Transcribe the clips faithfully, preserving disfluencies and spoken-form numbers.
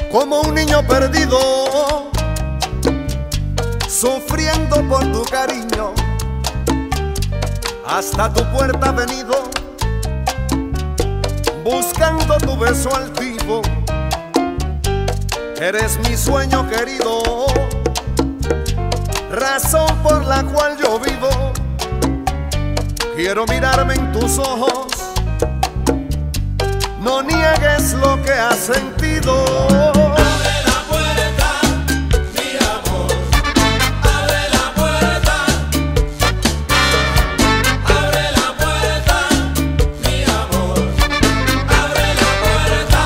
como un niño perdido, sufriendo por tu cariño. Hasta tu puerta he venido, buscando tu beso altivo. Eres mi sueño querido, razón por la cual yo vivo. Quiero mirarme en tus ojos, no niegues lo que has sentido. Abre la puerta, mi amor. Abre la puerta. Abre la puerta, mi amor. Abre la puerta.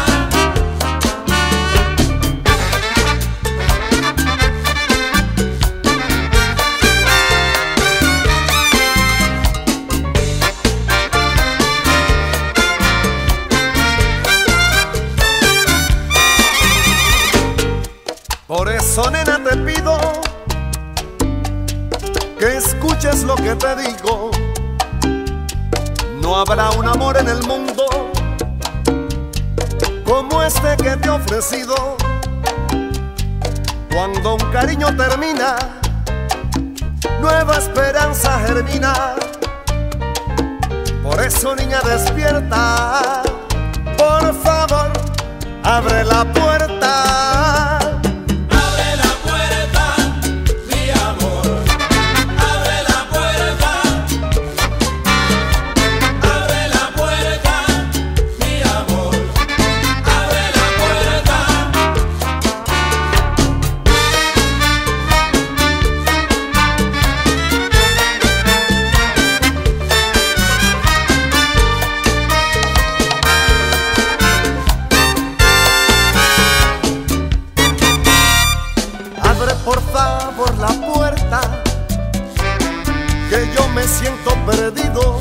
Por eso, nena, te pido que escuches lo que te digo. No habrá un amor en el mundo como este que te he ofrecido. Cuando un cariño termina, nueva esperanza germina. Por eso, niña, despierta. Por favor, abre la puerta. Por favor la puerta, que yo me siento perdido.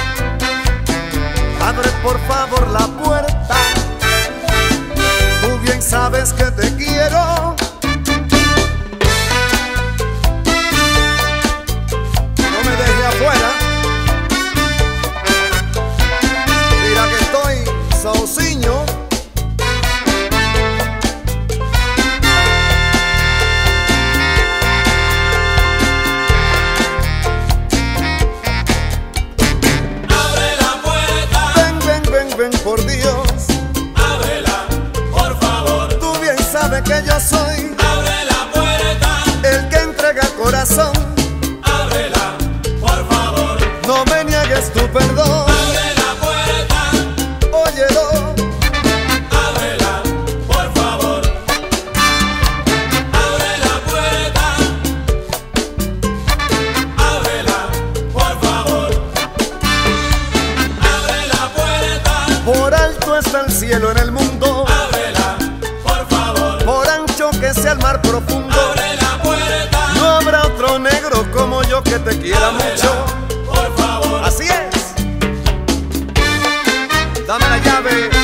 Abre por favor la puerta, tú bien sabes que te quiero. No me dejes afuera, mira que estoy sauciño. Por Dios, ábrela, por favor. Tú bien sabes que yo soy, abre la puerta, el que entrega corazón. Ábrela, por favor. No me niegues tu perdón. Abre la puerta, óyelo. Ábrela, por favor. Abre la puerta, ábrela, por favor. Abre la puerta. Por alto está el cielo en el mundo, ábrela, por favor. Por ancho que sea el mar profundo, abre la puerta. No habrá otro negro como yo que te quiera ábrela, mucho. por favor. Así es. Dame la llave.